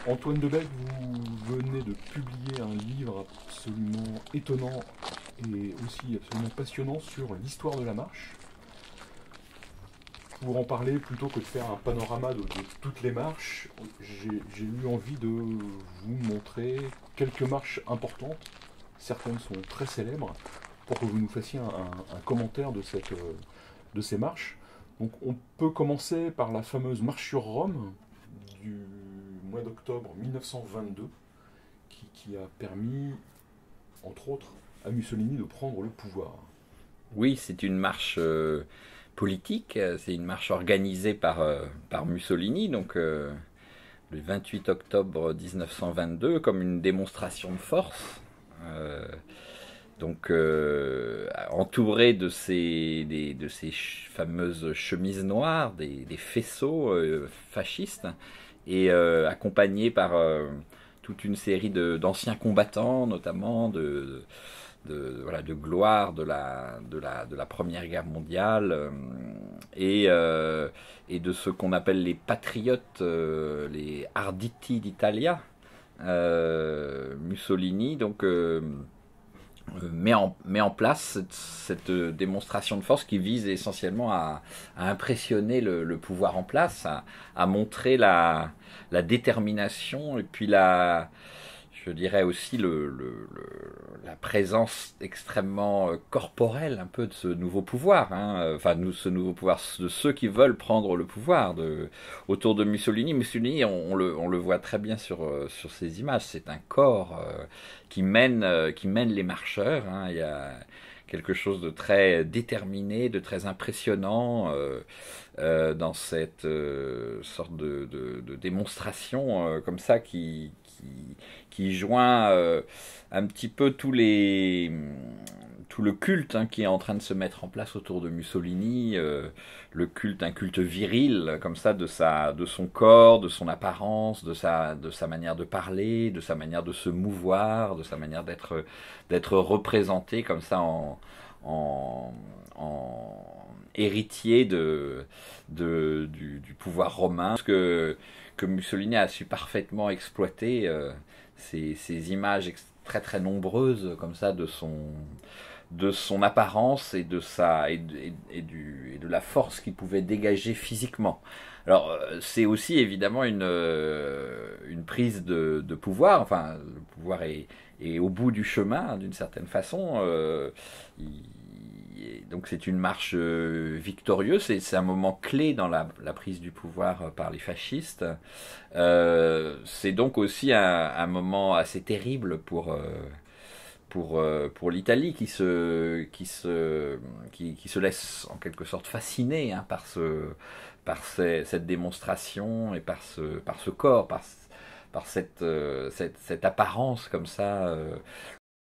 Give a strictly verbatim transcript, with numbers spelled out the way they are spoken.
Antoine Debec, vous venez de publier un livre absolument étonnant et aussi absolument passionnant sur l'histoire de la marche. Pour en parler, plutôt que de faire un panorama de, de toutes les marches, j'ai j'ai eu envie de vous montrer quelques marches importantes. Certaines sont très célèbres, pour que vous nous fassiez un, un- un commentaire de, cette, euh, de ces marches. Donc on peut commencer par la fameuse marche sur Rome du mois d'octobre mille neuf cent vingt-deux, qui, qui a permis, entre autres, à Mussolini de prendre le pouvoir. Oui, c'est une marche euh, politique, euh, c'est une marche organisée par, euh, par Mussolini, donc euh, le vingt-huit octobre mille neuf cent vingt-deux, comme une démonstration de force. Euh, donc euh, entouré de ces, des- de ces ch- fameuses chemises noires, des, des faisceaux euh, fascistes, et euh, accompagné par euh, toute une série de- d'anciens combattants, notamment de, de, voilà, de gloire de la, de, la, de la Première Guerre mondiale, euh, et, euh, et de ce qu'on appelle les patriotes, euh, les Arditi d'Italia. Euh, Mussolini donc euh, met, en, met en place cette, cette démonstration de force qui vise essentiellement à, à impressionner le, le pouvoir en place, à, à montrer la, la détermination et puis la, je dirais aussi le, le, le, la présence extrêmement corporelle un peu de ce nouveau pouvoir, hein. Enfin nous, ce nouveau pouvoir de ceux qui veulent prendre le pouvoir de, autour de Mussolini. Mussolini, on, on, le, on le voit très bien sur, sur ces images, c'est un corps euh, qui, mène, euh, qui mène les marcheurs, hein. Il y a quelque chose de très déterminé, de très impressionnant euh, euh, dans cette euh, sorte de, de, de démonstration euh, comme ça qui, qui, qui joint euh, un petit peu tous les tout le culte, hein, qui est en train de se mettre en place autour de Mussolini, euh, le culte, un culte viril comme ça de sa, de son corps, de son apparence, de sa, de sa manière de parler, de sa manière de se mouvoir, de sa manière d'être, d'être représenté comme ça en, en, en héritier de, de du, du pouvoir romain, que que Mussolini a su parfaitement exploiter euh, ces, ces images très très nombreuses comme ça de son de son apparence et de sa et, de, et, et du, et de la force qu'il pouvait dégager physiquement. Alors c'est aussi évidemment une euh, une prise de, de pouvoir. Enfin, le pouvoir est, est au bout du chemin d'une certaine façon. Euh, il, donc c'est une marche euh, victorieuse, c'est un moment clé dans la, la prise du pouvoir par les fascistes. Euh, c'est donc aussi un, un moment assez terrible pour euh, pour euh, pour l'Italie qui se qui se qui, qui se laisse en quelque sorte fasciner, hein, par ce par ces, cette démonstration et par ce par ce corps, par par cette, euh, cette, cette apparence comme ça, euh,